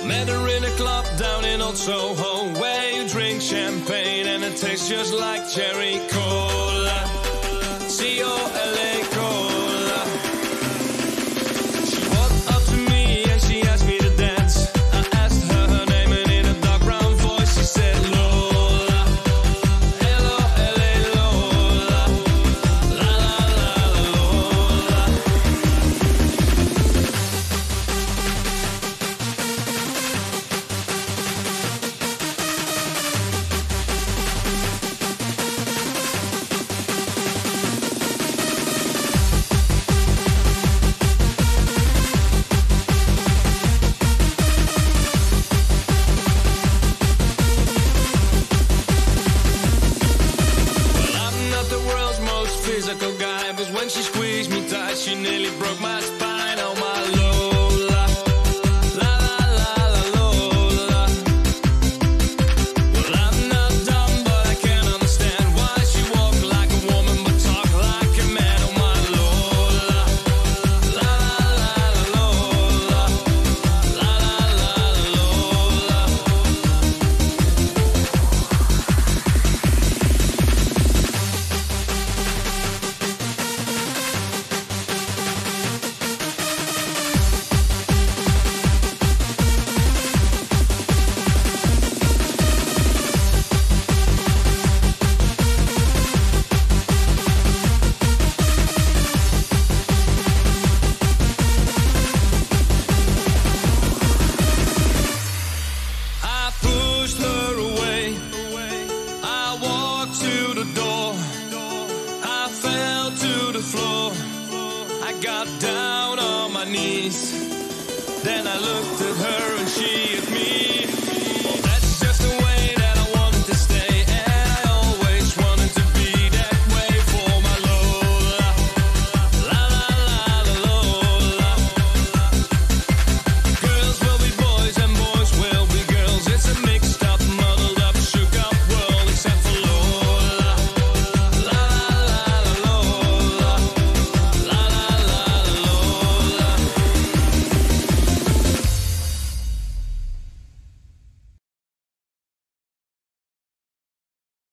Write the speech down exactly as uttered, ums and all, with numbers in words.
Met her in a club down in Old Soho, where you drink champagne and it tastes just like cherry cola. C O L A cola. She walked up to me and she asked me to dance. I asked her her name and in a dark brown voice she said Lola. L O L A Lola. La la la Lola. Physical guy, but when she squeezed me tight, she nearly broke my spine. Oh my Lola, la la la la Lola. Well, I'm not dumb, but I can't understand why she walk like a woman but talk like a man. Oh my Lola, la la la la Lola, la la la la Lola. I pushed her away. I walked to the door. I fell to the floor. I got down on my knees. Then I looked at her and she at me.